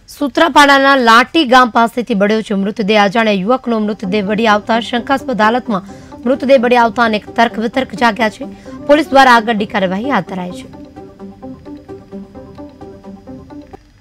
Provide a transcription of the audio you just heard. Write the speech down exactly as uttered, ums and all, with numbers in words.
સૂત્રાપાડાના લાટી ગામ પાસેથી બળ્યો છે મૃતદેહ। અજાણ્યા યુવકનો મૃતદેહ બળી આવતા શંકાસ્પદ હાલતમાં મૃતદેહ બળી આવતા અનેક તર્ક વિતર્ક જાગ્યા છે। પોલીસ દ્વારા આગળની કાર્યવાહી હાથ ધરાઈ છે।